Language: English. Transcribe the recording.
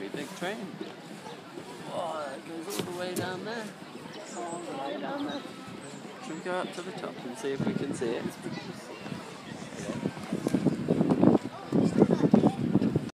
very big train. Oh, it goes all the way down there. All the way down there. Should we go up to the top and see if we can see it?